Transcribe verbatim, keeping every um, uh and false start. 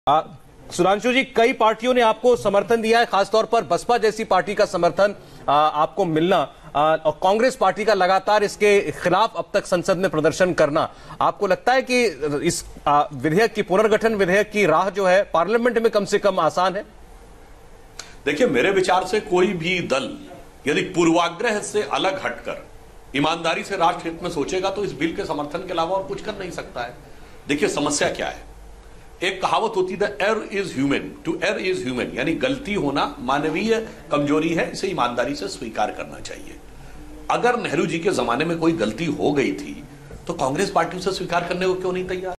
आ, सुधांशु जी, कई पार्टियों ने आपको समर्थन दिया है, खासतौर पर बसपा जैसी पार्टी का समर्थन आ, आपको मिलना आ, और कांग्रेस पार्टी का लगातार इसके खिलाफ अब तक संसद में प्रदर्शन करना, आपको लगता है कि इस विधेयक की पुनर्गठन विधेयक की राह जो है पार्लियामेंट में कम से कम आसान है? देखिए, मेरे विचार से कोई भी दल यदि पूर्वाग्रह से अलग हटकर ईमानदारी से राष्ट्र हित में सोचेगा तो इस बिल के समर्थन के अलावा और कुछ कर नहीं सकता है। देखिए, समस्या क्या है। एक कहावत होती है, error is human, to error is human, यानी गलती होना मानवीय कमजोरी है, इसे ईमानदारी से स्वीकार करना चाहिए। अगर नेहरू जी के जमाने में कोई गलती हो गई थी तो कांग्रेस पार्टी उसे स्वीकार करने को क्यों नहीं तैयार?